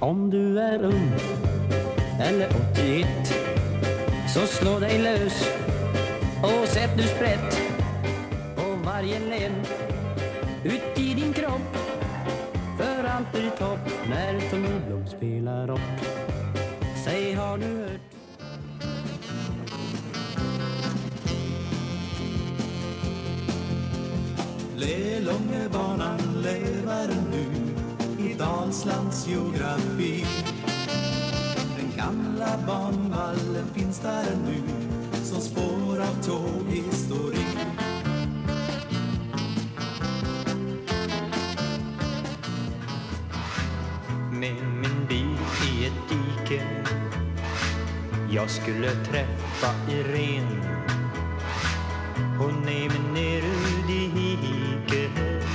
Om du är ung eller 81, så slå dig lös och sätt du sprätt på varje lem ut i din kropp. För allt blir topp när Tony Blom spelar rock. Säg, har du hört? Långebanan lever nu i Dalslands geografi. Den gamla banvallen finns där nu som spår av tåghistori. Med min bil i ett dike jag skulle träffa Irene. Hon är min erudike.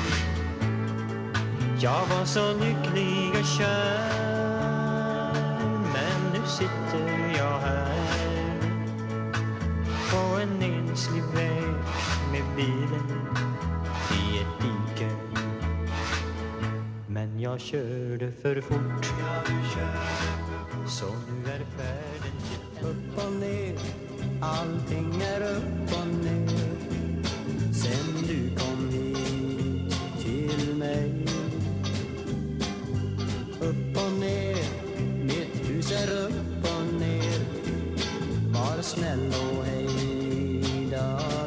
Jag var så lycklig och kär, men nu sitter jag här på en enslig väg med bilen i ett dike. Men jag körde för fort, så nu är färden upp och ner. Allting är upp och ner sen du kom hit till mig. Upp och ner, mitt hus är upp och ner. Var snäll och hejda